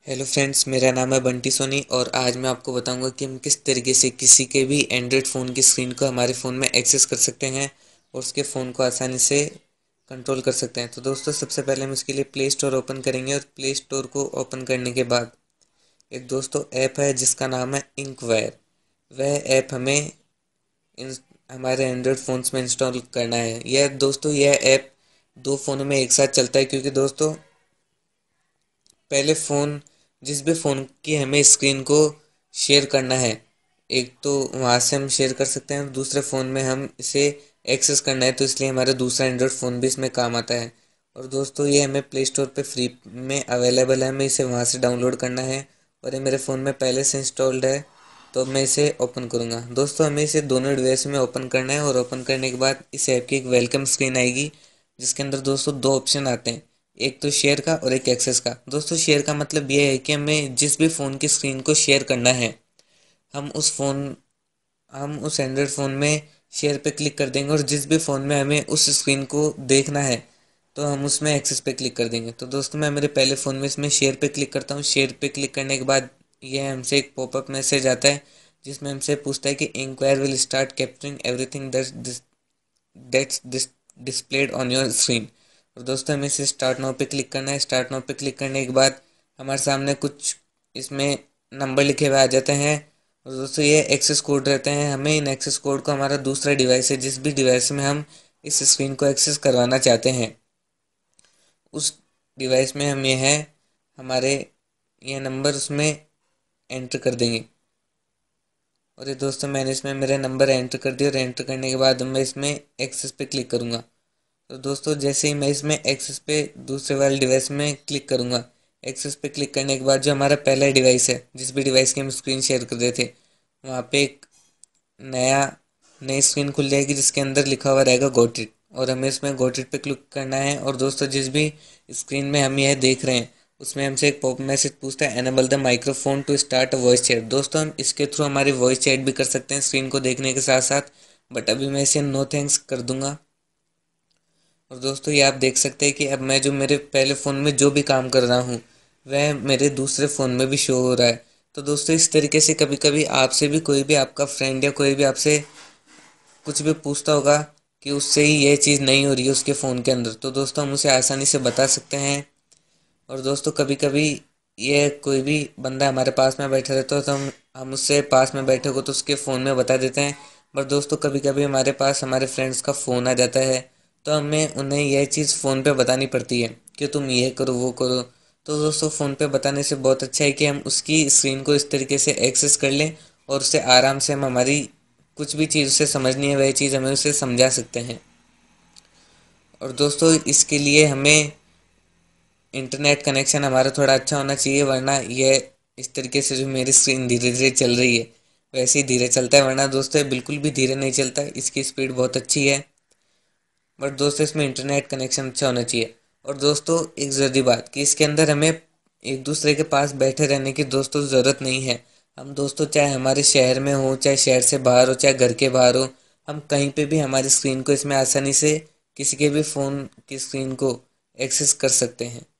Hello friends, मेरा नाम है बंटी सोनी और आज मैं आपको बताऊंगा कि हम किस तरीके से किसी के भी एंड्रॉयड फ़ोन की स्क्रीन को हमारे फ़ोन में एक्सेस कर सकते हैं और उसके फ़ोन को आसानी से कंट्रोल कर सकते हैं। तो दोस्तों, सबसे पहले हम उसके लिए प्ले स्टोर ओपन करेंगे और प्ले स्टोर को ओपन करने के बाद एक दोस्तों ऐप है जिसका नाम है इंकवायर। वह ऐप हमें इन हमारे एंड्रॉयड फ़ोन्स में इंस्टॉल करना है। यह ऐप दो फ़ोनों में एक साथ चलता है, क्योंकि दोस्तों पहले फ़ोन जिस भी फ़ोन की हमें स्क्रीन को शेयर करना है, एक तो वहाँ से हम शेयर कर सकते हैं और दूसरे फ़ोन में हम इसे एक्सेस करना है, तो इसलिए हमारा दूसरा एंड्रॉयड फ़ोन भी इसमें काम आता है। और दोस्तों, ये हमें प्ले स्टोर पे फ्री में अवेलेबल है, हमें इसे वहाँ से डाउनलोड करना है और ये मेरे फ़ोन में पहले से इंस्टॉल्ड है। तो मैं इसे ओपन करूँगा। दोस्तों, हमें इसे दोनों डिवाइस में ओपन करना है और ओपन करने के बाद इस ऐप की एक वेलकम स्क्रीन आएगी, जिसके अंदर दोस्तों दो ऑप्शन आते हैं, एक तो शेयर का और एक एक्सेस का। दोस्तों, शेयर का मतलब ये है कि हमें जिस भी फ़ोन की स्क्रीन को शेयर करना है, हम उस एंड्रॉयड फ़ोन में शेयर पे क्लिक कर देंगे और जिस भी फ़ोन में हमें उस स्क्रीन को देखना है तो हम उसमें एक्सेस पे क्लिक कर देंगे। तो दोस्तों, मैं मेरे पहले फ़ोन में इसमें शेयर पे क्लिक करता हूँ। शेयर पे क्लिक करने के बाद यह हमसे एक पॉपअप मैसेज आता है, जिसमें हमसे पूछता है कि inquire will start capturing everything that's displayed on your screen. और दोस्तों, हमें इसे स्टार्ट नाउ पे क्लिक करना है। स्टार्ट नाउ पे क्लिक करने के बाद हमारे सामने कुछ इसमें नंबर लिखे हुए आ जाते हैं और दोस्तों ये एक्सेस कोड रहते हैं। हमें इन एक्सेस कोड को हमारा दूसरा डिवाइस है, जिस भी डिवाइस में हम इस स्क्रीन को एक्सेस करवाना चाहते हैं, उस डिवाइस में हम हमारे यह नंबर उसमें एंटर कर देंगे। और ये दोस्तों, मैंने इसमें मेरे नंबर एंटर कर दिए और एंटर करने के बाद मैं इसमें एक्सेस पे क्लिक करूँगा। तो दोस्तों, जैसे ही मैं इसमें एक्सेस पे दूसरे वाले डिवाइस में क्लिक करूँगा, एक्सेस पे क्लिक करने के बाद जो हमारा पहला डिवाइस है, जिस भी डिवाइस की हम स्क्रीन शेयर कर रहे थे, वहाँ पे एक नया नई स्क्रीन खुल जाएगी जिसके अंदर लिखा हुआ रहेगा गॉट इट, और हमें इसमें गॉट इट पे क्लिक करना है। और दोस्तों, जिस भी स्क्रीन में हम यह देख रहे हैं उसमें हमसे एक पॉप मैसेज पूछता है, enable the microphone to start a voice chat. दोस्तों, हम इसके थ्रू हमारी वॉइस चैट भी कर सकते हैं स्क्रीन को देखने के साथ साथ, बट अभी मैं इसे नो थैंक्स कर दूंगा। और दोस्तों, ये आप देख सकते हैं कि अब मैं जो मेरे पहले फ़ोन में जो भी काम कर रहा हूँ वह मेरे दूसरे फ़ोन में भी शो हो रहा है। तो दोस्तों, इस तरीके से कभी कभी आपसे भी कोई भी आपका फ्रेंड या कोई भी आपसे कुछ भी पूछता होगा कि उससे ही ये चीज़ नहीं हो रही है उसके फ़ोन के अंदर, तो दोस्तों हम उसे आसानी से बता सकते हैं। और दोस्तों, कभी कभी ये कोई भी बंदा हमारे पास में बैठा रहता है तो हम उससे पास में बैठे हो तो उसके फ़ोन में बता देते हैं। पर दोस्तों, कभी कभी हमारे पास हमारे फ्रेंड्स का फ़ोन आ जाता है, तो हमें उन्हें यह चीज़ फ़ोन पे बतानी पड़ती है कि तुम ये करो वो करो। तो दोस्तों, फ़ोन पे बताने से बहुत अच्छा है कि हम उसकी स्क्रीन को इस तरीके से एक्सेस कर लें और उससे आराम से हम हमारी कुछ भी चीज़ उसे समझनी है वह चीज़ हमें उसे समझा सकते हैं। और दोस्तों, इसके लिए हमें इंटरनेट कनेक्शन हमारा थोड़ा अच्छा होना चाहिए, वरना यह इस तरीके से जो मेरी स्क्रीन धीरे धीरे चल रही है वैसे ही धीरे चलता है, वरना दोस्तों ये बिल्कुल भी धीरे नहीं चलता है, इसकी स्पीड बहुत अच्छी है। बट दोस्तों, इसमें इंटरनेट कनेक्शन अच्छा होना चाहिए। और दोस्तों, एक ज़रूरी बात कि इसके अंदर हमें एक दूसरे के पास बैठे रहने की दोस्तों ज़रूरत नहीं है। हम दोस्तों चाहे हमारे शहर में हो, चाहे शहर से बाहर हो, चाहे घर के बाहर हो, हम कहीं पे भी हमारी स्क्रीन को इसमें आसानी से किसी के भी फ़ोन की स्क्रीन को एक्सेस कर सकते हैं।